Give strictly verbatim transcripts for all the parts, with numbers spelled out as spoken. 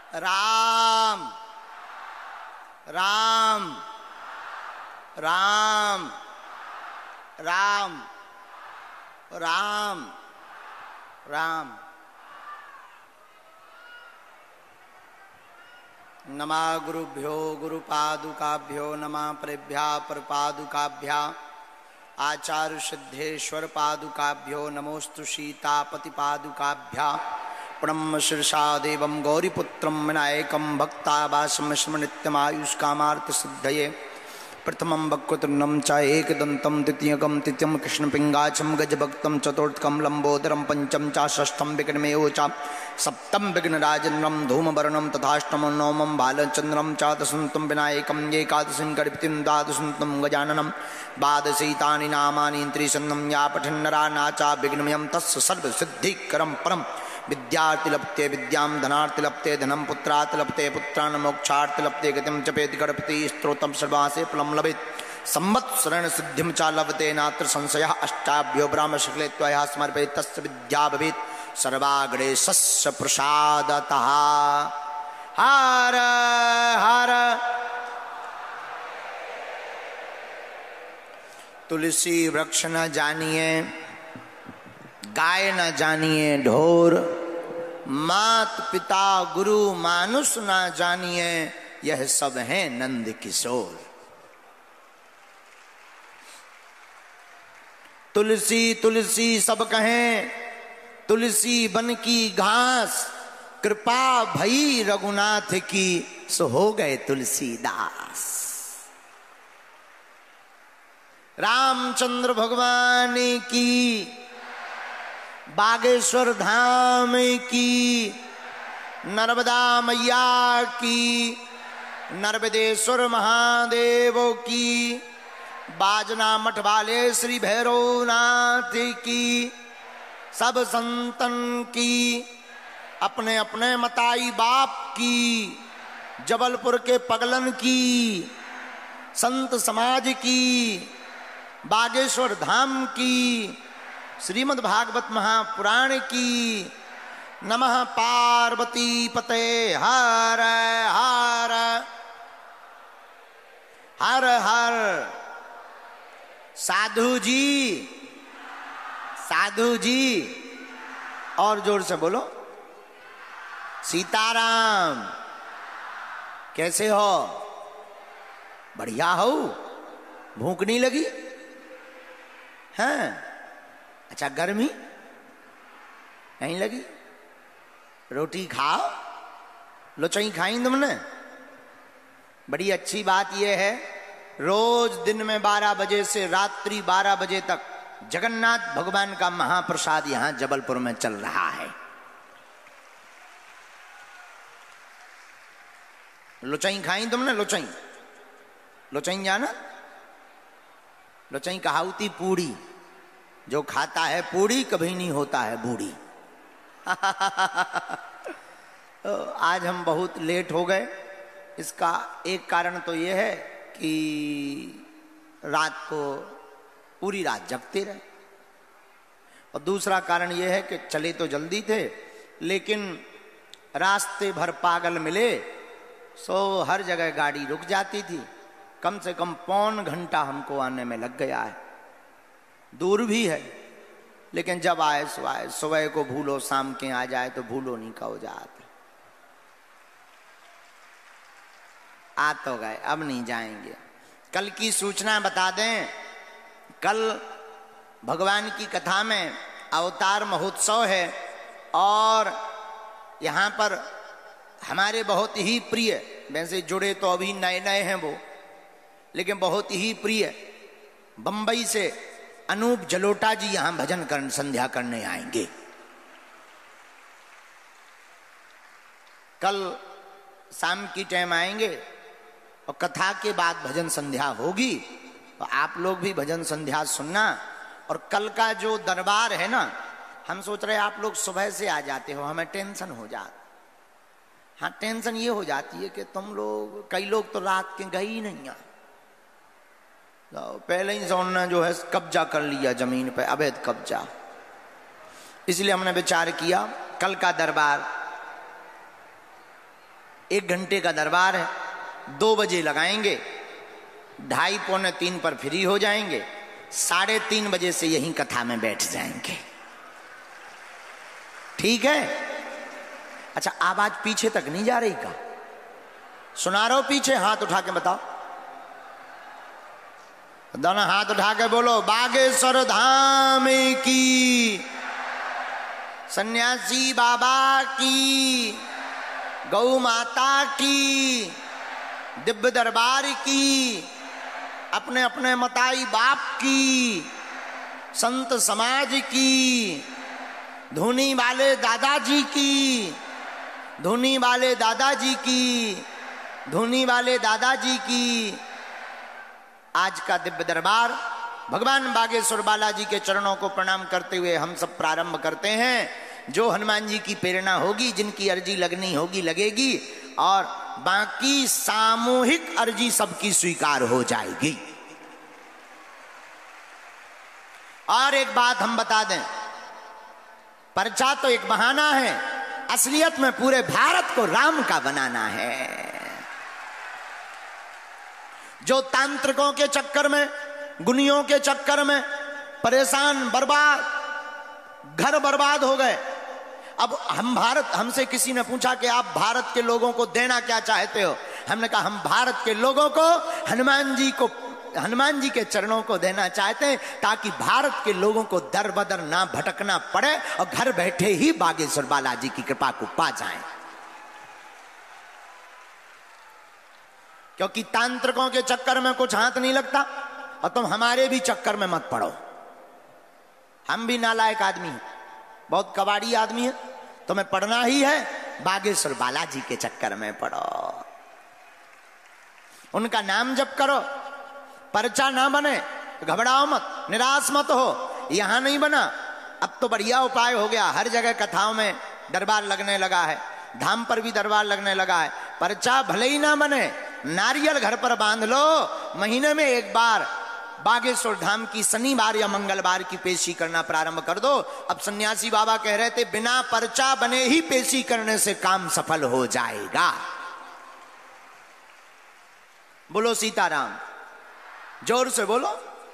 राम राम राम राम राम राम। नमः गुरुभ्यो गुरुपादुकाभ्यो नमः परेभ्यः परपादुकाभ्यः आचार्य सिद्धेश्वर पादुकाभ्यो नमोस्तु सीतापतिपादुकाभ्यः। प्रणम्य शीर्षा देवं गौरीपुत्रं विनायकं भक्तावासं स्मृत्यमायुष्कामार्थसिद्धये। प्रथमं वक्रतुण्डं च एकदन्तं द्वितीयकं तृतीयं कृष्णपिङ्गाचं गजभक्तं चतुर्थकं लम्बोदरं पंचम च षष्ठं विघ्नमेव च सप्तम विघ्नराजेन्द्रं धूमवर्णं तथाष्टमं नवमं बालचन्द्रं च दशन्तं विनायकं एकादशं गणपतिं द्वादशन्तं गजाननं द्वादशैतानि नामानि त्रिशन्नं या पठन्नरा नाचा विघ्नमयं तस्य सर्वसिद्धिकरं परं विद्यार्थी लप्ते विद्यां धनार्थी लप्ते धनं पुत्रार्थ लप्ते पुत्रान् मोक्षार्थ लप्ते गतिं जपेति गणपति स्तोत्रं सर्वासे फलं लभेत् संवत्सरेण सिद्धिं च लभते नात्र संशयः। अष्टाभ्यो ब्राह्मशुक्ले त्वया समर्पयेत् तस्य विद्या भवेत् सर्वाग्रेसस्य प्रसादतः। हर हर तुलसी वृक्ष न जानिए गाय न जानिए ढोर, मात पिता गुरु मानुष न जानिए यह सब है नंद किशोर। तुलसी तुलसी सब कहें तुलसी बन की घास, कृपा भई रघुनाथ की सो हो गए तुलसीदास। रामचंद्र भगवान की, बागेश्वर धाम की, नर्मदा मैया की, नर्मदेश्वर महादेव की, बाजना मठ वाले श्री भैरवनाथ की, सब संतन की, अपने अपने मताई बाप की, जबलपुर के पगलन की, संत समाज की, बागेश्वर धाम की, श्रीमद् भागवत महापुराण की। नमः पार्वती पते हर हर हर हर। साधु जी साधु जी और जोर से बोलो सीताराम। कैसे हो? बढ़िया हो? भूख नहीं लगी? हैं? अच्छा, गर्मी नहीं लगी? रोटी खाओ, लुचई खाई तुमने? बड़ी अच्छी बात यह है, रोज दिन में बारह बजे से रात्रि बारह बजे तक जगन्नाथ भगवान का महाप्रसाद यहां जबलपुर में चल रहा है। लुचई खाई तुमने? लुचई लुचई जाना? लुचई कहावती पूड़ी, जो खाता है पूड़ी कभी नहीं होता है बूढ़ी। तो आज हम बहुत लेट हो गए। इसका एक कारण तो ये है कि रात को पूरी रात जगते रहे, और दूसरा कारण ये है कि चले तो जल्दी थे लेकिन रास्ते भर पागल मिले, सो हर जगह गाड़ी रुक जाती थी। कम से कम पौन घंटा हमको आने में लग गया है। दूर भी है लेकिन जब आए सो आए। सुबह को भूलो शाम के आ जाए तो भूलो नहीं कहो जाते। आ तो गए, अब नहीं जाएंगे। कल की सूचना बता दें, कल भगवान की कथा में अवतार महोत्सव है और यहाँ पर हमारे बहुत ही प्रिय, वैसे जुड़े तो अभी नए नए हैं वो, लेकिन बहुत ही प्रिय बंबई से अनूप जलोटा जी यहां भजन करने संध्या करने आएंगे। कल शाम की टाइम आएंगे और कथा के बाद भजन संध्या होगी, तो आप लोग भी भजन संध्या सुनना। और कल का जो दरबार है ना, हम सोच रहे आप लोग सुबह से आ जाते हो, हमें टेंशन हो जाती। हाँ, टेंशन ये हो जाती है कि तुम लोग, कई लोग तो रात के गए ही नहीं है, तो पहले ही से उन्होंने जो है कब्जा कर लिया जमीन पे, अवैध कब्जा। इसलिए हमने विचार किया कल का दरबार एक घंटे का दरबार है, दो बजे लगाएंगे, ढाई पौने तीन पर फ्री हो जाएंगे, साढ़े तीन बजे से यहीं कथा में बैठ जाएंगे। ठीक है? अच्छा, आवाज पीछे तक नहीं जा रही का? सुना रहा हो पीछे? हाथ उठा के बताओ, दोनों हाथ उठा के बोलो, बागेश्वर धाम की, सन्यासी बाबा की, गौ माता की, दिव्य दरबार की, अपने अपने मताई बाप की, संत समाज की, धुनी वाले दादाजी की, धुनी वाले दादाजी की, धुनी वाले दादाजी की। आज का दिव्य दरबार भगवान बागेश्वर बालाजी के चरणों को प्रणाम करते हुए हम सब प्रारंभ करते हैं। जो हनुमान जी की प्रेरणा होगी, जिनकी अर्जी लगनी होगी लगेगी, और बाकी सामूहिक अर्जी सबकी स्वीकार हो जाएगी। और एक बात हम बता दें, पर्चा तो एक बहाना है, असलियत में पूरे भारत को राम का बनाना है। जो तांत्रिकों के चक्कर में, गुनियों के चक्कर में परेशान, बर्बाद, घर बर्बाद हो गए। अब हम भारत, हमसे किसी ने पूछा कि आप भारत के लोगों को देना क्या चाहते हो? हमने कहा हम भारत के लोगों को हनुमान जी को, हनुमान जी के चरणों को देना चाहते हैं, ताकि भारत के लोगों को दर बदर ना भटकना पड़े और घर बैठे ही बागेश्वर बालाजी की कृपा को पा जाएं। क्योंकि तांत्रिकों के चक्कर में कुछ हाथ नहीं लगता, और तुम हमारे भी चक्कर में मत पड़ो। हम भी नालायक आदमी हैं, बहुत कबाड़ी आदमी है, तुम्हें पढ़ना ही है, बागेश्वर बालाजी के चक्कर में पढ़ो, उनका नाम जप करो। पर्चा ना बने तो घबराओ मत, निराश मत हो। यहां नहीं बना, अब तो बढ़िया उपाय हो गया, हर जगह कथाओं में दरबार लगने लगा है, धाम पर भी दरबार लगने लगा है। पर्चा भले ही ना बने, नारियल घर पर बांध लो, महीने में एक बार बागेश्वर धाम की शनिवार या मंगलवार की पेशी करना प्रारंभ कर दो। अब सन्यासी बाबा कह रहे थे, बिना पर्चा बने ही पेशी करने से काम सफल हो जाएगा। बोलो सीताराम, जोर से बोलो।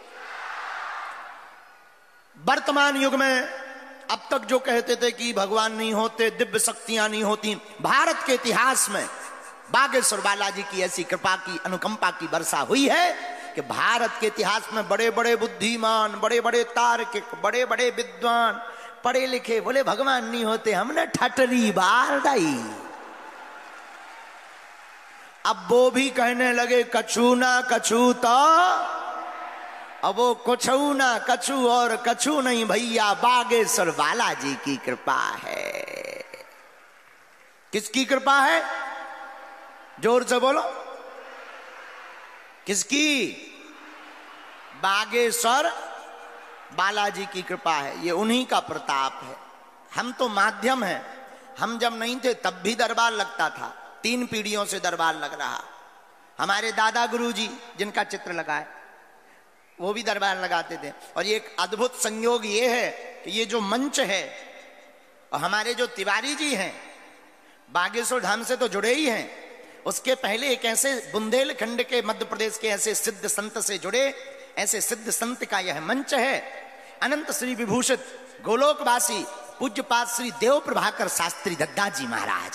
वर्तमान युग में अब तक जो कहते थे कि भगवान नहीं होते, दिव्य शक्तियां नहीं होती, भारत के इतिहास में बागेश्वर बालाजी की ऐसी कृपा की, अनुकंपा की वर्षा हुई है कि भारत के इतिहास में बड़े बड़े बुद्धिमान, बड़े बड़े तार्किक, बड़े बड़े विद्वान, पढ़े लिखे बोले भगवान नहीं होते, हमने ठटरी बार डाई। अब वो भी कहने लगे कछु ना कछु, तो अब वो कुछू ना कछु और कछु नहीं भैया, बागेश्वर बालाजी की कृपा है। किसकी कृपा है? जोर से बोलो, किसकी? बागेश्वर बालाजी की कृपा है, ये उन्हीं का प्रताप है। हम तो माध्यम हैं। हम जब नहीं थे तब भी दरबार लगता था, तीन पीढ़ियों से दरबार लग रहा। हमारे दादा गुरुजी जिनका चित्र लगा है वो भी दरबार लगाते थे। और ये एक अद्भुत संयोग ये है कि ये जो मंच है, और हमारे जो तिवारी जी हैं बागेश्वर धाम से तो जुड़े ही हैं, उसके पहले एक ऐसे बुंदेलखंड के, मध्य प्रदेश के ऐसे सिद्ध संत से जुड़े, ऐसे सिद्ध संत का यह मंच है। अनंत श्री विभूषित गोलोकवासी पूज्यपाद श्री देव प्रभाकर शास्त्री दद्दाजी महाराज,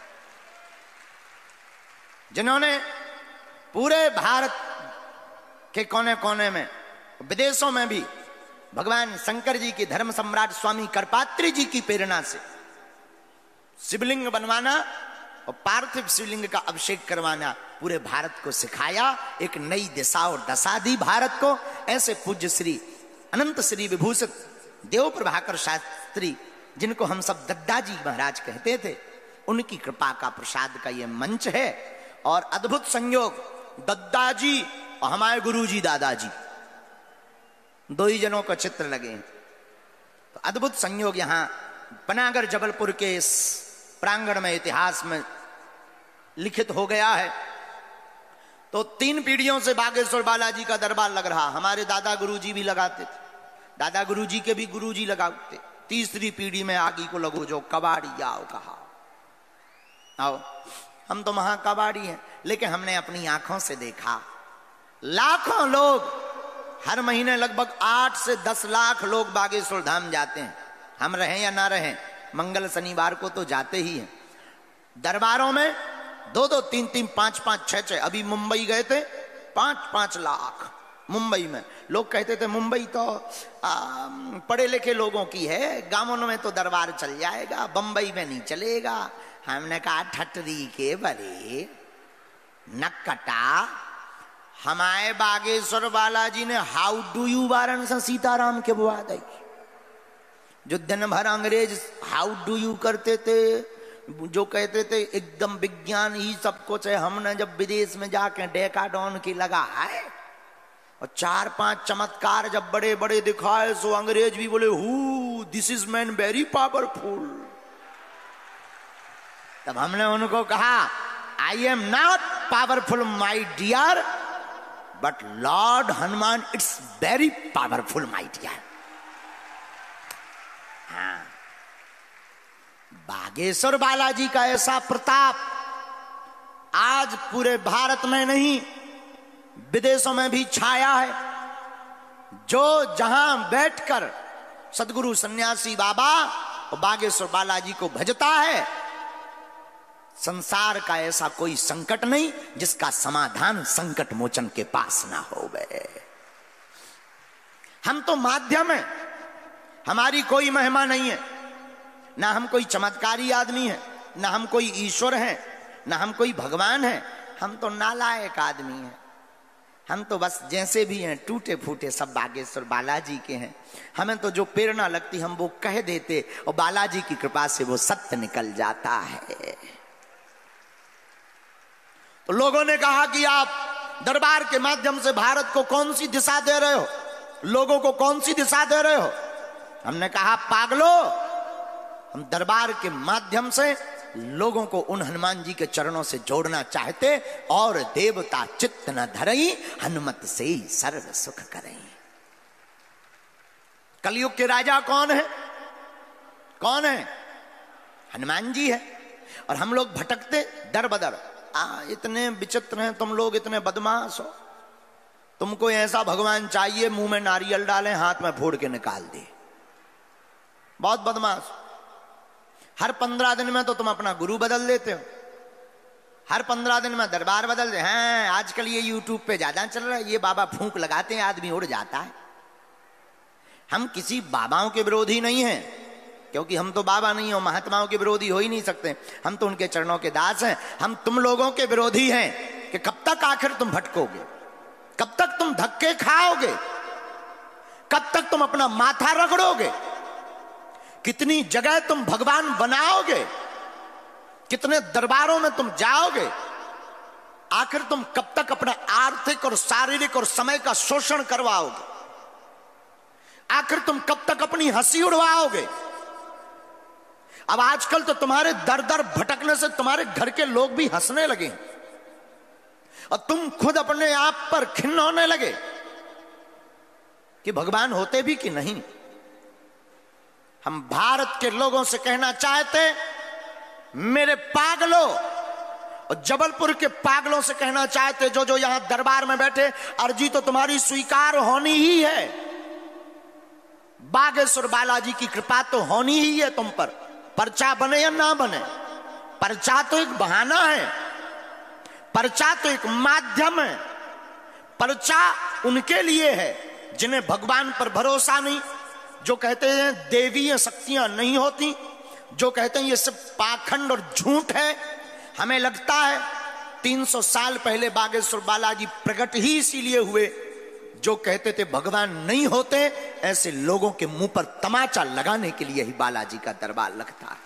जिन्होंने पूरे भारत के कोने कोने में, विदेशों में भी भगवान शंकर जी के धर्म सम्राट स्वामी करपात्री जी की प्रेरणा से शिवलिंग बनवाना और पार्थिव शिवलिंग का अभिषेक करवाना पूरे भारत को सिखाया, एक नई दिशा और दशा दी भारत को। ऐसे पूज्य श्री अनंत श्री विभूषित देव प्रभाकर शास्त्री, जिनको हम सब दद्दाजी महाराज कहते थे, उनकी कृपा का प्रसाद का ये मंच है। और अद्भुत संयोग, दद्दाजी और हमारे गुरुजी दादाजी, दो ही जनों का चित्र लगे हैं। तो अद्भुत संयोग यहां पनागर जबलपुर के इस प्रांगण में इतिहास में लिखित हो गया है। तो तीन पीढ़ियों से बागेश्वर बालाजी का दरबार लग रहा। हमारे दादा गुरुजी भी लगाते थे, दादा गुरुजी के भी गुरुजी लगाते। तीसरी पीढ़ी में आगे को लगो जो कबाड़ी आओ कहा, आओ हम तो महाकबाड़ी हैं, लेकिन हमने अपनी आंखों से देखा लाखों लोग हर महीने लगभग आठ से दस लाख लोग बागेश्वर धाम जाते हैं। हम रहें या ना रहें, मंगल शनिवार को तो जाते ही हैं। दरबारों में दो दो तीन तीन पांच पांच छह छह, अभी मुंबई गए थे पांच पांच लाख। मुंबई में लोग कहते थे मुंबई तो आ, पढ़े लिखे लोगों की है, गांवों में तो दरबार चल जाएगा, बंबई में नहीं चलेगा। हमने कहा ठटरी के बरे नक्कटा, हमारे बागेश्वर बालाजी ने how do you Varanasi Sitaram के बुआ दी। जो दिन भर अंग्रेज हाउ डू यू करते थे, जो कहते थे एकदम विज्ञान ही सब कुछ है, हमने जब विदेश में जाके डेकाडॉन की लगा है और चार पांच चमत्कार जब बड़े बड़े दिखाए, सो अंग्रेज भी बोले who this is man very powerful. तब हमने उनको कहा I am not powerful my dear, but lord Hanuman it's very powerful my dear. हाँ, बागेश्वर बालाजी का ऐसा प्रताप आज पूरे भारत में नहीं विदेशों में भी छाया है। जो जहां बैठकर सदगुरु सन्यासी बाबा और बागेश्वर बालाजी को भजता है, संसार का ऐसा कोई संकट नहीं जिसका समाधान संकट मोचन के पास ना हो गए। हम तो माध्यम है, हमारी कोई महिमा नहीं है, ना हम कोई चमत्कारी आदमी है, ना हम कोई ईश्वर है, ना हम कोई भगवान है। हम तो नालायक आदमी हैं। हम तो बस जैसे भी हैं टूटे फूटे सब बागेश्वर बालाजी के हैं। हमें तो जो प्रेरणा लगती हम वो कह देते और बालाजी की कृपा से वो सत्य निकल जाता है। तो लोगों ने कहा कि आप दरबार के माध्यम से भारत को कौन सी दिशा दे रहे हो, लोगों को कौन सी दिशा दे रहे हो। हमने कहा पागलो, हम दरबार के माध्यम से लोगों को उन हनुमान जी के चरणों से जोड़ना चाहते, और देवता चित्त न धरई हनुमत से ही सर्व सुख करें। कलयुग के राजा कौन है? कौन है? हनुमान जी है। और हम लोग भटकते दर बदर। आ, इतने विचित्र हैं तुम लोग, इतने बदमाश हो। तुमको ऐसा भगवान चाहिए मुंह में नारियल डालें, हाथ में फोड़ के निकाल दे। बहुत बदमाश। हर पंद्रह दिन में तो तुम अपना गुरु बदल देते हो, हर पंद्रह दिन में दरबार बदल दे हैं। आजकल ये यूट्यूब पे ज्यादा चल रहा है, ये बाबा फूंक लगाते हैं आदमी उड़ जाता है। हम किसी बाबाओं के विरोधी नहीं हैं, क्योंकि हम तो बाबा नहीं हो, महात्माओं के विरोधी हो ही नहीं सकते। हम तो उनके चरणों के दास हैं। हम तुम लोगों के विरोधी हैं कि कब तक आखिर तुम भटकोगे, कब तक तुम धक्के खाओगे, कब तक तुम अपना माथा रगड़ोगे, कितनी जगह तुम भगवान बनाओगे, कितने दरबारों में तुम जाओगे। आखिर तुम कब तक अपना आर्थिक और शारीरिक और समय का शोषण करवाओगे। आखिर तुम कब तक अपनी हंसी उड़वाओगे। अब आजकल तो तुम्हारे दर दर भटकने से तुम्हारे घर के लोग भी हंसने लगे और तुम खुद अपने आप पर खिन्न होने लगे कि भगवान होते भी कि नहीं। हम भारत के लोगों से कहना चाहते, मेरे पागलों, और जबलपुर के पागलों से कहना चाहते जो जो यहां दरबार में बैठे, अर्जी तो तुम्हारी स्वीकार होनी ही है। बागेश्वर बालाजी की कृपा तो होनी ही है तुम पर, पर्चा बने या ना बने। पर्चा तो एक बहाना है, पर्चा तो एक माध्यम है। पर्चा उनके लिए है जिन्हें भगवान पर भरोसा नहीं, जो कहते हैं देवीय शक्तियां नहीं होती, जो कहते हैं ये सब पाखंड और झूठ है। हमें लगता है तीन सौ साल पहले बागेश्वर बालाजी प्रकट ही इसीलिए हुए, जो कहते थे भगवान नहीं होते, ऐसे लोगों के मुंह पर तमाचा लगाने के लिए ही बालाजी का दरबार लगता है।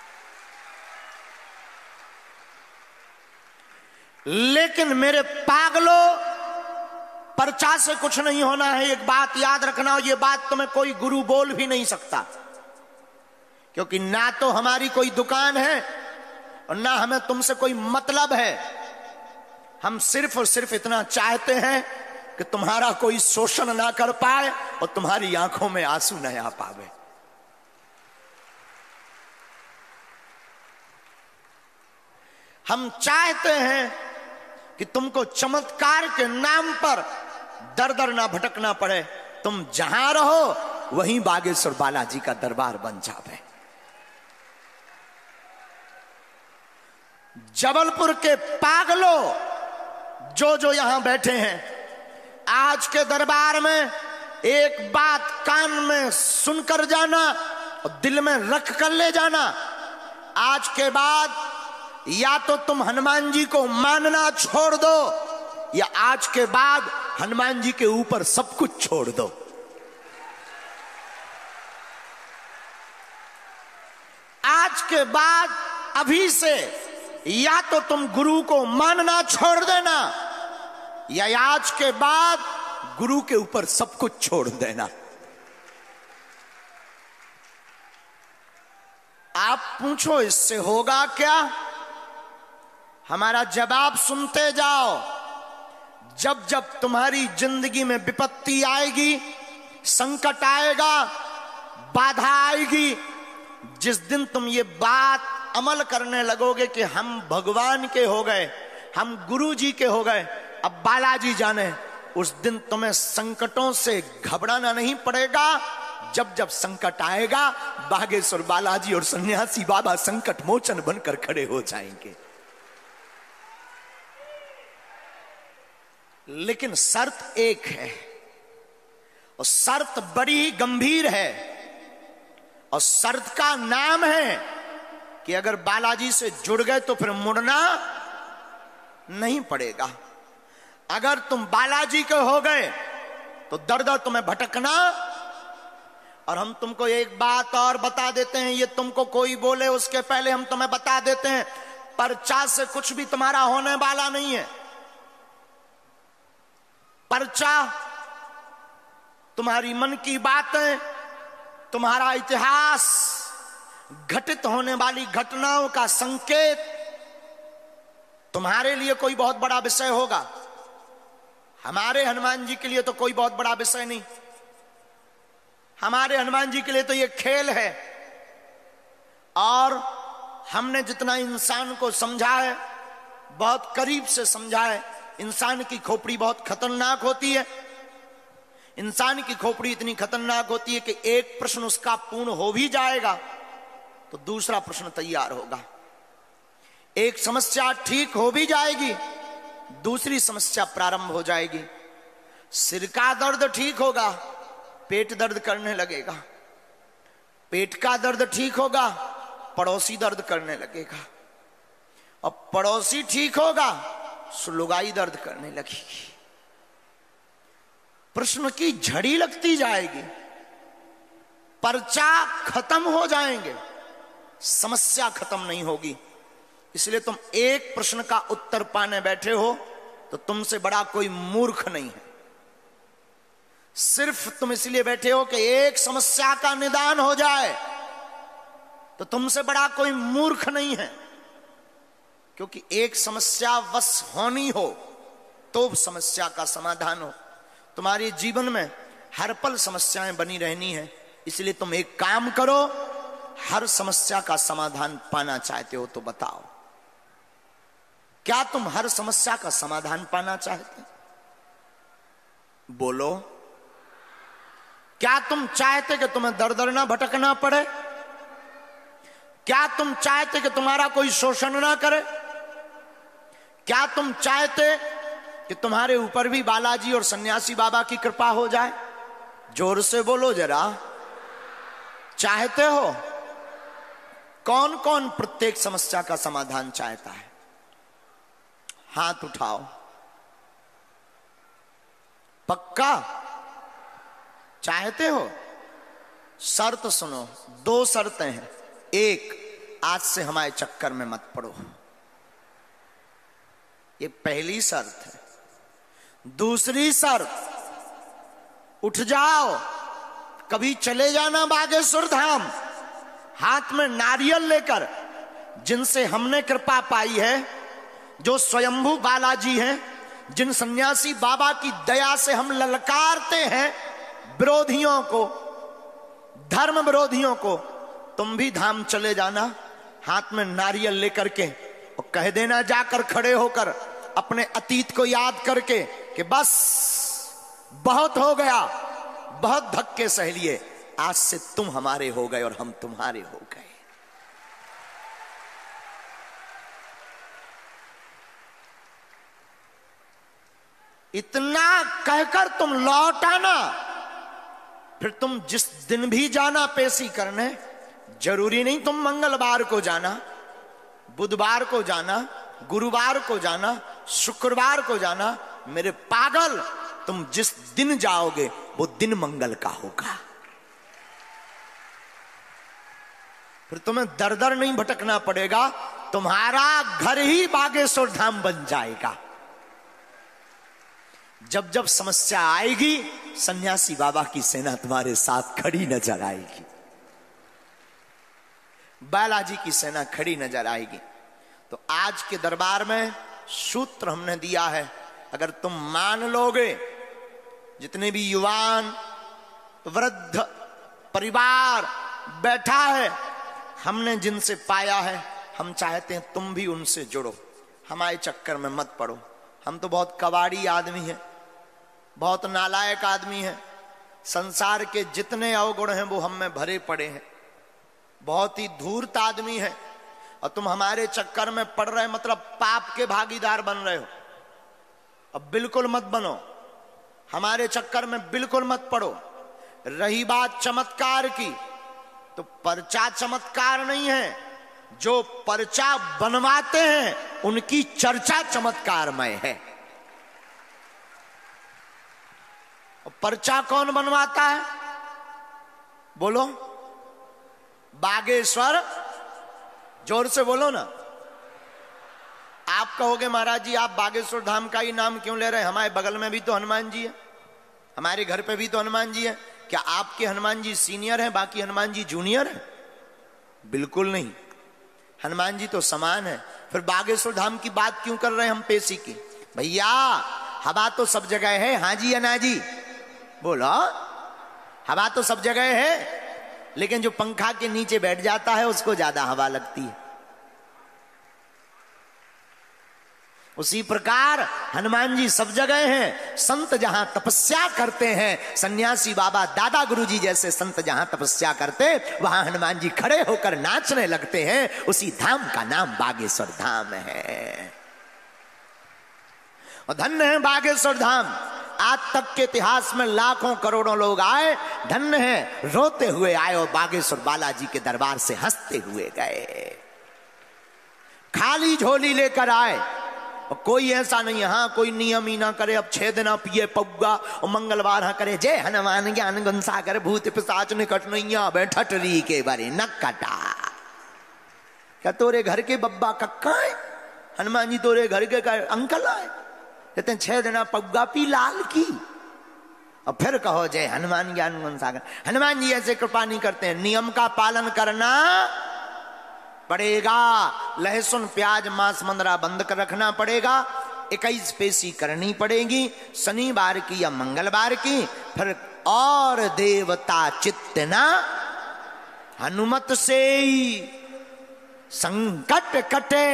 लेकिन मेरे पागलों, पर्चा से कुछ नहीं होना है। एक बात याद रखना, ये बात तुम्हें कोई गुरु बोल भी नहीं सकता, क्योंकि ना तो हमारी कोई दुकान है और ना हमें तुमसे कोई मतलब है। हम सिर्फ और सिर्फ इतना चाहते हैं कि तुम्हारा कोई शोषण ना कर पाए और तुम्हारी आंखों में आंसू न आ पावे। हम चाहते हैं कि तुमको चमत्कार के नाम पर दर दर ना भटकना पड़े, तुम जहां रहो वहीं बागेश्वर बालाजी का दरबार बन जावे। जबलपुर के पागलों जो जो यहां बैठे हैं, आज के दरबार में एक बात कान में सुनकर जाना और दिल में रख कर ले जाना, आज के बाद या तो तुम हनुमान जी को मानना छोड़ दो या आज के बाद हनुमान जी के ऊपर सब कुछ छोड़ दो। आज के बाद अभी से या तो तुम गुरु को मानना छोड़ देना या आज के बाद गुरु के ऊपर सब कुछ छोड़ देना। आप पूछो इससे होगा क्या? हमारा जवाब सुनते जाओ। जब जब तुम्हारी जिंदगी में विपत्ति आएगी, संकट आएगा, बाधा आएगी, जिस दिन तुम ये बात अमल करने लगोगे कि हम भगवान के हो गए, हम गुरु जी के हो गए, अब बालाजी जाने, उस दिन तुम्हें संकटों से घबराना नहीं पड़ेगा। जब जब संकट आएगा, बागेश्वर बालाजी और सन्यासी बाबा संकट मोचन बनकर खड़े हो जाएंगे। लेकिन शर्त एक है, और शर्त बड़ी ही गंभीर है, और शर्त का नाम है कि अगर बालाजी से जुड़ गए तो फिर मुड़ना नहीं पड़ेगा। अगर तुम बालाजी के हो गए तो दर दर तुम्हें भटकना। और हम तुमको एक बात और बता देते हैं, ये तुमको कोई बोले उसके पहले हम तुम्हें बता देते हैं, पर्चा से कुछ भी तुम्हारा होने वाला नहीं है। पर्चा तुम्हारी मन की बातें, तुम्हारा इतिहास, घटित होने वाली घटनाओं का संकेत तुम्हारे लिए कोई बहुत बड़ा विषय होगा। हमारे हनुमान जी के लिए तो कोई बहुत बड़ा विषय नहीं। हमारे हनुमान जी के लिए तो ये खेल है। और हमने जितना इंसान को समझा है, बहुत करीब से समझा है, इंसान की खोपड़ी बहुत खतरनाक होती है। इंसान की खोपड़ी इतनी खतरनाक होती है कि एक प्रश्न उसका पूर्ण हो भी जाएगा तो दूसरा प्रश्न तैयार होगा। एक समस्या ठीक हो भी जाएगी, दूसरी समस्या प्रारंभ हो जाएगी। सिर का दर्द ठीक होगा, पेट दर्द करने लगेगा। पेट का दर्द ठीक होगा, पड़ोसी दर्द करने लगेगा। और पड़ोसी ठीक होगा, सुलगाई दर्द करने लगेगी। प्रश्न की झड़ी लगती जाएगी, पर्चा खत्म हो जाएंगे, समस्या खत्म नहीं होगी। इसलिए तुम एक प्रश्न का उत्तर पाने बैठे हो तो तुमसे बड़ा कोई मूर्ख नहीं है। सिर्फ तुम इसलिए बैठे हो कि एक समस्या का निदान हो जाए, तो तुमसे बड़ा कोई मूर्ख नहीं है। क्योंकि एक समस्या बस होनी हो तो समस्या का समाधान हो। तुम्हारे जीवन में हर पल समस्याएं बनी रहनी है, इसलिए तुम एक काम करो, हर समस्या का समाधान पाना चाहते हो तो बताओ, क्या तुम हर समस्या का समाधान पाना चाहते हो? बोलो। क्या तुम चाहते कि तुम्हें दर दर ना भटकना पड़े? क्या तुम चाहते कि तुम्हारा कोई शोषण ना करे? क्या तुम चाहते कि तुम्हारे ऊपर भी बालाजी और सन्यासी बाबा की कृपा हो जाए? जोर से बोलो जरा, चाहते हो? कौन कौन प्रत्येक समस्या का समाधान चाहता है? हाथ उठाओ। पक्का चाहते हो? शर्त सुनो, दो शर्तें हैं। एक, आज से हमारे चक्कर में मत पड़ो, ये पहली शर्त है। दूसरी शर्त, उठ जाओ, कभी चले जाना बागेश्वर धाम, हाथ में नारियल लेकर, जिनसे हमने कृपा पाई है, जो स्वयंभू बालाजी हैं, जिन सन्यासी बाबा की दया से हम ललकारते हैं विरोधियों को, धर्म विरोधियों को। तुम भी धाम चले जाना, हाथ में नारियल लेकर के, और कह देना जाकर खड़े होकर अपने अतीत को याद करके कि बस बहुत हो गया, बहुत धक्के सह लिए, आज से तुम हमारे हो गए और हम तुम्हारे हो गए। इतना कहकर तुम लौट आना, फिर तुम जिस दिन भी जाना पेशी करने, जरूरी नहीं तुम मंगलवार को जाना, बुधवार को जाना, गुरुवार को जाना, शुक्रवार को जाना, मेरे पागल, तुम जिस दिन जाओगे वो दिन मंगल का होगा। फिर तुम्हें दर दर नहीं भटकना पड़ेगा, तुम्हारा घर ही बागेश्वर धाम बन जाएगा। जब जब समस्या आएगी, सन्यासी बाबा की सेना तुम्हारे साथ खड़ी नजर आएगी, बालाजी की सेना खड़ी नजर आएगी। तो आज के दरबार में सूत्र हमने दिया है, अगर तुम मान लोगे, जितने भी युवान, वृद्ध, परिवार बैठा है, हमने जिनसे पाया है, हम चाहते हैं तुम भी उनसे जुड़ो, हमारे चक्कर में मत पड़ो। हम तो बहुत कबाड़ी आदमी हैं, बहुत नालायक आदमी हैं, संसार के जितने अवगुण हैं वो हम में भरे पड़े हैं, बहुत ही धूर्त आदमी है, और तुम हमारे चक्कर में पड़ रहे, मतलब पाप के भागीदार बन रहे हो। अब बिल्कुल मत बनो, हमारे चक्कर में बिल्कुल मत पड़ो। रही बात चमत्कार की, तो पर्चा चमत्कार नहीं है, जो पर्चा बनवाते हैं उनकी चर्चा चमत्कारमय है। और पर्चा कौन बनवाता है? बोलो, बागेश्वर, जोर से बोलो ना। आप कहोगे महाराज जी आप बागेश्वर धाम का ही नाम क्यों ले रहे हैं, हमारे बगल में भी तो हनुमान जी है, हमारे घर पे भी तो हनुमान जी है, क्या आपके हनुमान जी सीनियर हैं, बाकी हनुमान जी जूनियर हैं? बिल्कुल नहीं, हनुमान जी तो समान है। फिर बागेश्वर धाम की बात क्यों कर रहे हैं हम पेशी की? भैया हवा तो सब जगह है, हाँ जी या ना जी? बोलो, हवा तो सब जगह है, लेकिन जो पंखा के नीचे बैठ जाता है उसको ज्यादा हवा लगती है। उसी प्रकार हनुमान जी सब जगह हैं, संत जहां तपस्या करते हैं, सन्यासी बाबा दादा गुरुजी जैसे संत जहां तपस्या करते, वहां हनुमान जी खड़े होकर नाचने लगते हैं। उसी धाम का नाम बागेश्वर धाम है, और धन्य है बागेश्वर धाम। आज तक के इतिहास में लाखों करोड़ों लोग आए, धन्य है, रोते हुए आए और बागेश्वर बालाजी के दरबार से हंसते हुए गए, खाली झोली लेकर आए। और कोई ऐसा नहीं है, हाँ कोई नियम ही ना करे, अब छह दिन पिए पौगा और मंगलवार हाँ करे, जय हनुमान ज्ञान गुण सागर, भूत पिशाच निकट नहीं आवे, ठटरी के बारे न कटा। क्या तोरे घर के बब्बा कक्का है? हनुमान जी तोरे घर के अंकल आए, कहते हैं छह दिन पौगा पी लाल की, और फिर कहो जय हनुमान ज्ञान गुण सागर। हनुमान जी ऐसे कृपा नहीं करते हैं, नियम का पालन करना पड़ेगा, लहसुन प्याज मांस मंदरा बंद कर रखना पड़ेगा, इक्कीस पेशी करनी पड़ेगी, शनिवार की या मंगलवार की। फिर और देवता चित्तना, हनुमत से ही संकट कटे,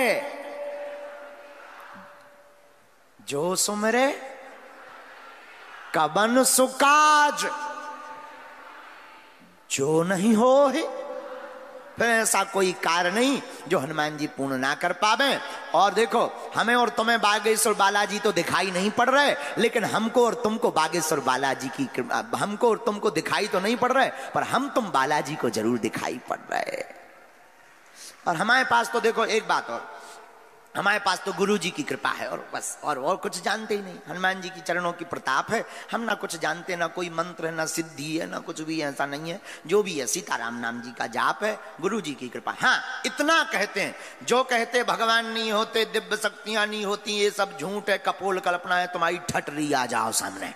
जो सुमरे कबन सुकाज, जो नहीं हो है। फिर ऐसा कोई कार्य नहीं जो हनुमान जी पूर्ण ना कर पावे। और देखो, हमें और तुम्हें बागेश्वर बालाजी तो दिखाई नहीं पड़ रहे, लेकिन हमको और तुमको बागेश्वर बालाजी की, हमको और तुमको दिखाई तो नहीं पड़ रहे, पर हम तुम बालाजी को जरूर दिखाई पड़ रहे। और हमारे पास तो देखो एक बात और, हमारे पास तो गुरु जी की कृपा है, और बस, और और कुछ जानते ही नहीं। हनुमान जी की चरणों की प्रताप है, हम ना कुछ जानते, ना कोई मंत्र है, ना सिद्धि है, ना कुछ भी ऐसा नहीं है। जो भी है सीताराम नाम जी का जाप है, गुरु जी की कृपा। हाँ इतना कहते हैं, जो कहते भगवान नहीं होते, दिव्य शक्तियां नहीं होती, ये सब झूठ है, कपोल कल्पना है, तुम्हारी ठटरी आ जाओ सामने।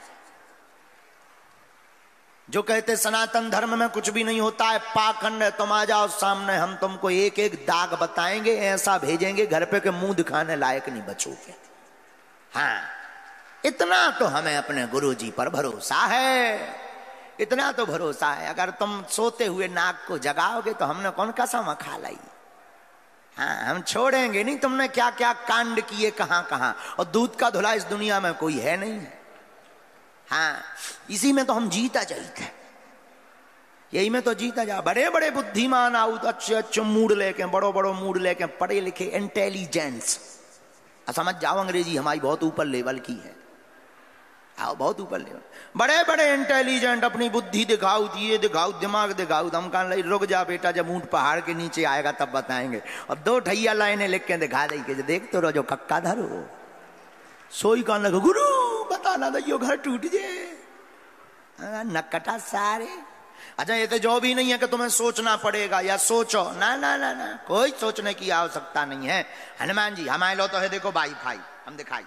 जो कहते सनातन धर्म में कुछ भी नहीं होता है, पाखंड है, तुम आ जाओ सामने, हम तुमको एक एक दाग बताएंगे, ऐसा भेजेंगे घर पे के मुंह दिखाने लायक नहीं बचोगे। हाँ इतना तो हमें अपने गुरुजी पर भरोसा है, इतना तो भरोसा है। अगर तुम सोते हुए नाग को जगाओगे तो हमने कौन कसम खा लाई? हाँ, हम छोड़ेंगे नहीं। तुमने क्या क्या कांड किए कहां कहां, और दूध का धुला इस दुनिया में कोई है नहीं है। हाँ, इसी में तो हम जीता जाते, यही में तो जीता जा। बड़े बड़े बुद्धिमान आउ, अच्छे अच्छे मूड लेके, बड़ो बड़ो मूड लेके, पढ़े लिखे इंटेलिजेंस, समझ जाओ अंग्रेजी हमारी बहुत ऊपर लेवल की है। आओ, बहुत ऊपर लेवल, बड़े बड़े इंटेलिजेंट, अपनी बुद्धि दिखाओ, ये दिखाओ, दिमाग दिखाओ। हम कहा रुक जा बेटा, जब ऊंट पहाड़ के नीचे आएगा तब बताएंगे। और दो ठैया लाइनें लिख के दिखा देंगे, देख तो जो कक्का धरो सोई कान लगा, गुरु बताना दो घर टूट जाए, नकटा सारे। अच्छा, ये तो जो भी नहीं है कि तुम्हें सोचना पड़ेगा या सोचो, ना ना ना ना, कोई सोचने की आवश्यकता नहीं है। हनुमान जी हमारे लो तो है, देखो वाई फाई हम दिखाई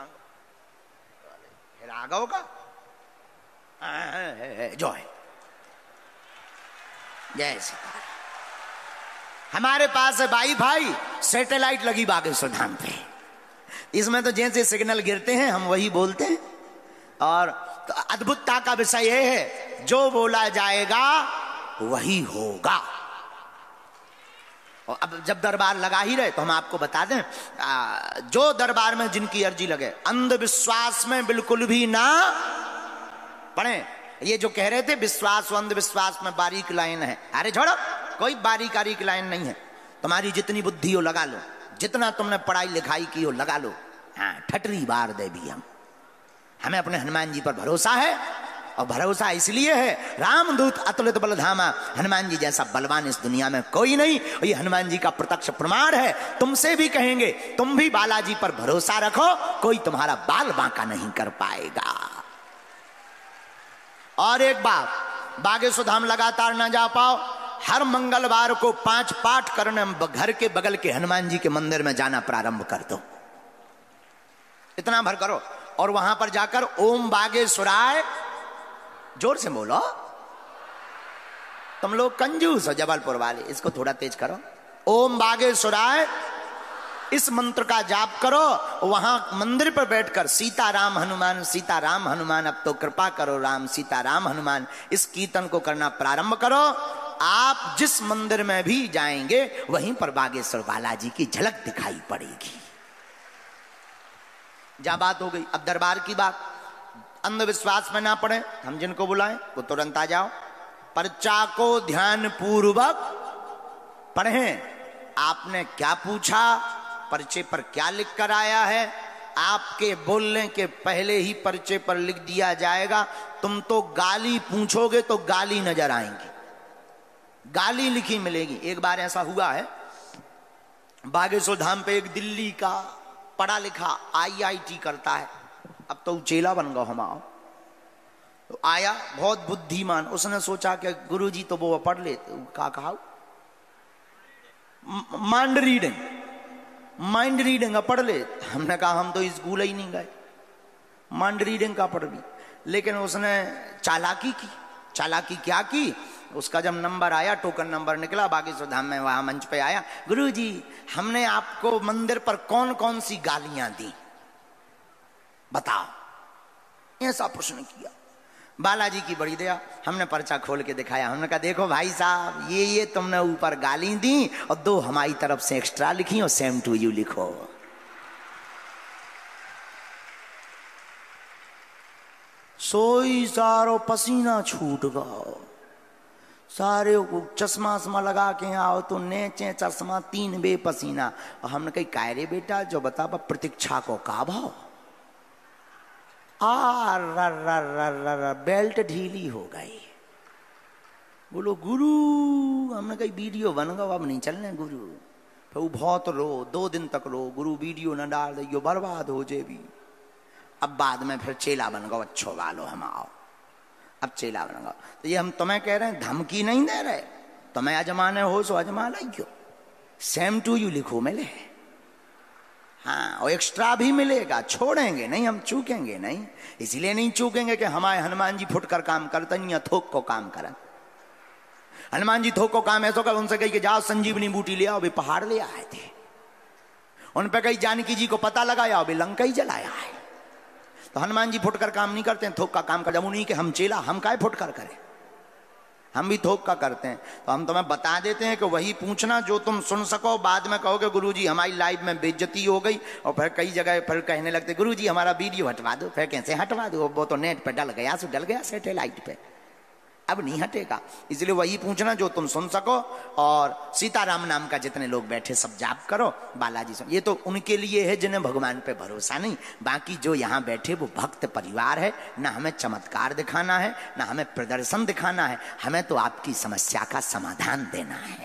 राघव का जो है, जय सीता। हमारे पास है वाई फाई, सैटेलाइट लगी बागेश्वर धाम पे, इसमें तो जैसे सिग्नल गिरते हैं हम वही बोलते हैं। और तो अद्भुतता का विषय यह है, जो बोला जाएगा वही होगा। और अब जब दरबार लगा ही रहे तो हम आपको बता दें, आ, जो दरबार में जिनकी अर्जी लगे, अंधविश्वास में बिल्कुल भी ना पड़े। ये जो कह रहे थे विश्वास अंधविश्वास में बारीक लाइन है, अरे छोड़ो, कोई बारीक बारीक लाइन नहीं है। तुम्हारी जितनी बुद्धि हो लगा लो, जितना तुमने पढ़ाई लिखाई की हो लगा लो। हाँ, ठटरी बार दे भी हम, हमें अपने हनुमान जी पर भरोसा है। और भरोसा इसलिए है, रामदूत अतुलित बलधामा, हनुमान जी जैसा बलवान इस दुनिया में कोई नहीं। और ये हनुमान जी का प्रत्यक्ष प्रमाण है। तुमसे भी कहेंगे, तुम भी बालाजी पर भरोसा रखो, कोई तुम्हारा बाल बांका नहीं कर पाएगा। और एक बात, बागेश्वर धाम लगातार ना जा पाओ, हर मंगलवार को पांच पाठ करने घर के बगल के हनुमान जी के मंदिर में जाना प्रारंभ कर दो, इतना भर करो। और वहां पर जाकर ओम बागेश्वराय, जोर से बोलो, तुम लोग कंजूस हो जबलपुर वाले, इसको थोड़ा तेज करो। ओम बागेश्वराय, इस मंत्र का जाप करो। वहां मंदिर पर बैठकर सीताराम हनुमान सीताराम हनुमान, अब तो कृपा करो राम, सीताराम हनुमान, इस कीर्तन को करना प्रारंभ करो। आप जिस मंदिर में भी जाएंगे वहीं पर बागेश्वर बालाजी की झलक दिखाई पड़ेगी। जा बात हो गई, अब दरबार की बात। अंधविश्वास में ना पड़े, हम जिनको बुलाएं वो तुरंत आ जाओ। पर्चा को ध्यान पूर्वक पढ़ें। आपने क्या पूछा, पर्चे पर क्या लिख कर आया है, आपके बोलने के पहले ही पर्चे पर लिख दिया जाएगा। तुम तो गाली पूछोगे तो गाली नजर आएंगी, गाली लिखी मिलेगी। एक बार ऐसा हुआ है, बागेश्वर धाम पे एक दिल्ली का पढ़ा लिखा आई आई टी करता है, अब तो चेला बन गया हम। आओ तो आया, बहुत बुद्धिमान, उसने सोचा कि गुरुजी तो वो पढ़ ले, का कहा माइंड रीडिंग, माइंड रीडिंग का पढ़ ले। हमने कहा हम तो स्कूल ही नहीं गए, माइंड रीडिंग का पढ़ भी। लेकिन उसने चालाकी की। चालाकी क्या की, उसका जब नंबर आया, टोकन नंबर निकला, बागेश्वर धाम में वहां मंच पे आया, गुरुजी हमने आपको मंदिर पर कौन कौन सी गालियां दी बताओ, ऐसा प्रश्न किया। बालाजी की बड़ी दया, हमने पर्चा खोल के दिखाया। हमने कहा देखो भाई साहब, ये ये तुमने ऊपर गाली दी और दो हमारी तरफ से एक्स्ट्रा लिखी और सेम टू यू लिखो। सोई सारो पसीना छूट गया, सारे चश्मा वश्मा लगा के आओ तो नेचे चश्मा तीन बे पसीना। और हमने कही कायरे बेटा जो बता प्रतीक्षा को का भाव, आ र र र र बेल्ट ढीली हो गई। बोलो गुरु, हमने कही वीडियो बन गया, अब नहीं चलने गुरु। फिर वो बहुत रो, दो दिन तक रो, गुरु वीडियो न डाल दो बर्बाद हो जे भी। अब बाद में फिर चेला बन गो, अच्छो वालो हम आओ, अब चेला बन गो। तो ये हम तुम्हें कह रहे हैं, धमकी नहीं दे रहे, तुम्हें अजमाने हो सो अजमा लाइयो, सेम टू यू लिखो मिले। हाँ, और एक्स्ट्रा भी मिलेगा, छोड़ेंगे नहीं, हम चूकेंगे नहीं। इसलिए नहीं चूकेंगे कि हमारे हनुमान जी फुटकर काम करते नहीं या थोक को काम करें। हनुमान जी थोक को काम ऐसा कर, उनसे कही कि जाओ संजीवनी बूटी ले आओ, वे पहाड़ ले आए थे। उन पे कही जानकी जी को पता लगाया, वे लंका ही जलाया है। तो हनुमान जी फुटकर काम नहीं करते हैं, थोक का काम कर। जब उन्हीं के हम चेला, हम काहे फुटकर करें। हम भी थोक का करते हैं। तो हम तुम्हें बता देते हैं कि वही पूछना जो तुम सुन सको। बाद में कहोगे गुरुजी हमारी लाइव में बेइज्जती हो गई, और फिर कई जगह फिर कहने लगते गुरुजी हमारा वीडियो हटवा दो। फिर कैसे हटवा दो, वो तो नेट पे डल गया, सो डल गया सैटेलाइट पे, अब नहीं हटेगा। इसलिए वही पूछना जो तुम सुन सको। और सीताराम नाम का जितने लोग बैठे सब जाप करो, बालाजी सुन। ये तो उनके लिए है जिन्हें भगवान पे भरोसा नहीं। बाकी जो यहाँ बैठे वो भक्त परिवार है। ना हमें चमत्कार दिखाना है, ना हमें प्रदर्शन दिखाना है, हमें तो आपकी समस्या का समाधान देना है।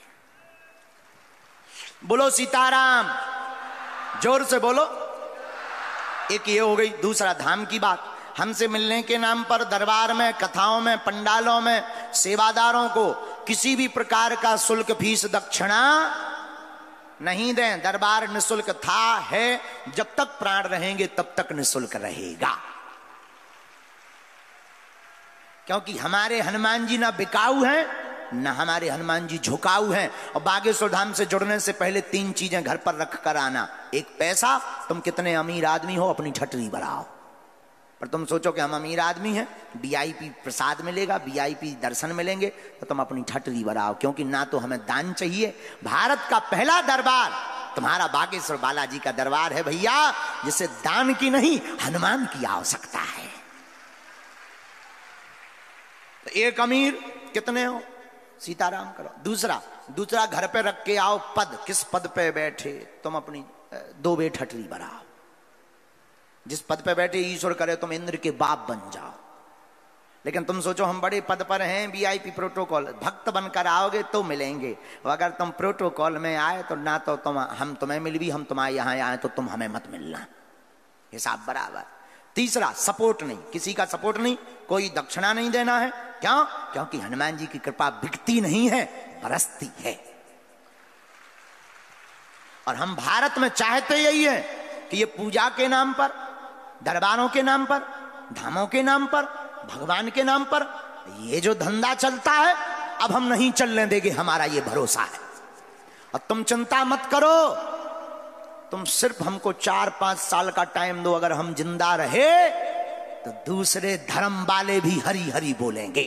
बोलो सीताराम, जोर से बोलो। एक ये हो गई। दूसरा धाम की बात। हमसे मिलने के नाम पर दरबार में, कथाओं में, पंडालों में सेवादारों को किसी भी प्रकार का शुल्क, फीस, दक्षिणा नहीं दें। दरबार निशुल्क था, है, जब तक प्राण रहेंगे तब तक निशुल्क रहेगा। क्योंकि हमारे हनुमान जी ना बिकाऊ हैं, ना हमारे हनुमान जी झुकाऊ हैं। और बागेश्वर धाम से जुड़ने से पहले तीन चीजें घर पर रख कर आना। एक पैसा, तुम कितने अमीर आदमी हो अपनी ठटरी बढ़ाओ। पर तुम सोचो कि हम अमीर आदमी हैं, वीआईपी प्रसाद मिलेगा, वीआईपी दर्शन मिलेंगे, तो तुम अपनी ठटरी बढ़ाओ। क्योंकि ना तो हमें दान चाहिए। भारत का पहला दरबार तुम्हारा बागेश्वर बालाजी का दरबार है भैया, जिसे दान की नहीं हनुमान की आवश्यकता है। तो एक अमीर कितने हो, सीताराम करो। दूसरा दूसरा घर पे रख के आओ पद। किस पद पे बैठे, तुम अपनी दो बे ठटरी बढ़ाओ। जिस पद पे बैठे ईश्वर करे तुम इंद्र के बाप बन जाओ। लेकिन तुम सोचो हम बड़े पद पर हैं, वीआईपी प्रोटोकॉल, भक्त बनकर आओगे तो मिलेंगे। अगर तुम प्रोटोकॉल में आए तो ना तो तुम हम तुम्हें मिल भी, हम तुम्हारे यहाँ आए तो तुम हमें मत मिलना, हिसाब बराबर। तीसरा सपोर्ट नहीं, किसी का सपोर्ट नहीं, कोई दक्षिणा नहीं देना है। क्यों? क्योंकि हनुमान जी की कृपा बिकती नहीं है, बरसती है। और हम भारत में चाहते यही है कि ये पूजा के नाम पर, दरबारों के नाम पर, धामों के नाम पर, भगवान के नाम पर ये जो धंधा चलता है, अब हम नहीं चलने देंगे, हमारा ये भरोसा है। और तुम चिंता मत करो, तुम सिर्फ हमको चार पांच साल का टाइम दो। अगर हम जिंदा रहे तो दूसरे धर्म वाले भी हरी हरी बोलेंगे।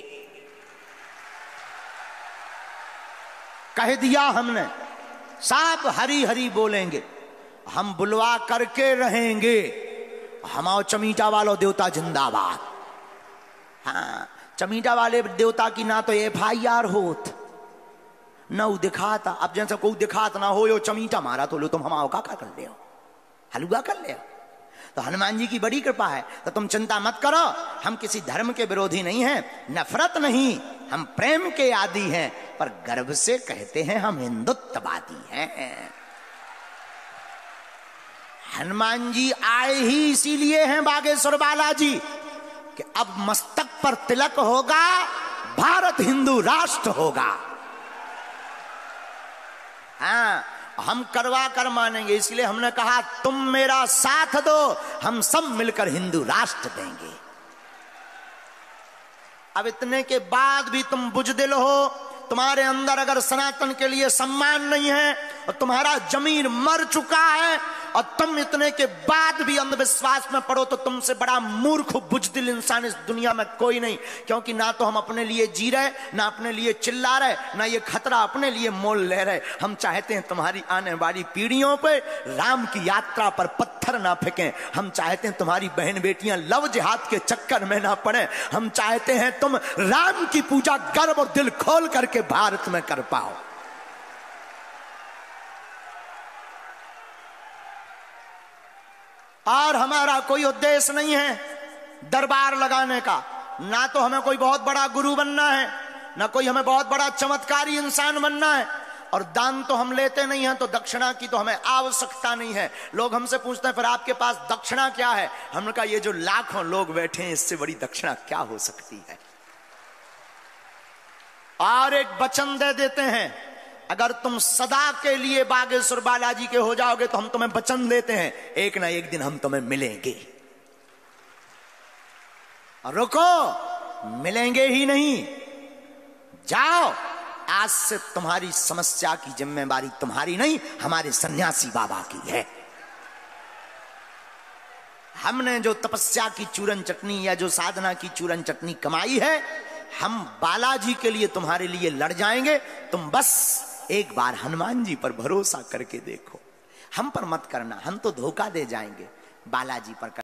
कह दिया हमने, सब हरी हरी बोलेंगे। हम बुलवा करके रहेंगे, हमाओ चमीटा वालों देवता जिंदाबाद। हाँ, चमीटा वाले देवता की ना तो एफ आई आर होत, न वो दिखाता। अब जैसे कोई दिखात ना हो, यो चमीटा मारा तो लो तुम हमाओ का कर ले, हलुआ कर ले। तो हनुमान जी की बड़ी कृपा है। तो तुम चिंता मत करो, हम किसी धर्म के विरोधी नहीं हैं, नफरत नहीं, हम प्रेम के आदी हैं। पर गर्व से कहते हैं हम हिंदुत्ववादी हैं। हनुमान जी आए ही इसीलिए हैं बागेश्वर बालाजी कि अब मस्तक पर तिलक होगा, भारत हिंदू राष्ट्र होगा। हाँ, हम करवा कर मानेंगे। इसलिए हमने कहा तुम मेरा साथ दो, हम सब मिलकर हिंदू राष्ट्र देंगे। अब इतने के बाद भी तुम बुजदिल हो, तुम्हारे अंदर अगर सनातन के लिए सम्मान नहीं है और तुम्हारा जमीर मर चुका है और तुम इतने के बाद भी अंधविश्वास में पड़ो, तो तुमसे बड़ा मूर्ख बुजदिल इंसान इस दुनिया में कोई नहीं। क्योंकि ना तो हम अपने लिए जी रहे, ना अपने लिए चिल्ला रहे, ना ये खतरा अपने लिए मोल ले रहे। हम चाहते हैं तुम्हारी आने वाली पीढ़ियों पे राम की यात्रा पर पत्थर ना फेंकें। हम चाहते हैं तुम्हारी बहन बेटियां लव जिहाद के चक्कर में ना पड़े। हम चाहते हैं तुम राम की पूजा गर्व और दिल खोल करके भारत में कर पाओ। और हमारा कोई उद्देश्य नहीं है दरबार लगाने का, ना तो हमें कोई बहुत बड़ा गुरु बनना है, ना कोई हमें बहुत बड़ा चमत्कारी इंसान बनना है। और दान तो हम लेते नहीं हैं, तो दक्षिणा की तो हमें आवश्यकता नहीं है। लोग हमसे पूछते हैं फिर आपके पास दक्षिणा क्या है? हमने कहा ये जो लाखों लोग बैठे हैं, इससे बड़ी दक्षिणा क्या हो सकती है। और एक वचन दे देते हैं, अगर तुम सदा के लिए बागेश्वर बालाजी के हो जाओगे तो हम तुम्हें वचन देते हैं, एक ना एक दिन हम तुम्हें मिलेंगे। और रुको, मिलेंगे ही नहीं, जाओ। आज से तुम्हारी समस्या की जिम्मेवारी तुम्हारी नहीं, हमारे सन्यासी बाबा की है। हमने जो तपस्या की चूरन चटनी या जो साधना की चूरन चटनी कमाई है, हम बालाजी के लिए तुम्हारे लिए लड़ जाएंगे, तुम बस एक बार हनुमान जी पर भरोसा करके देखो, हम पर मत करना, हम तो धोखा दे जाएंगे, बालाजी पर कर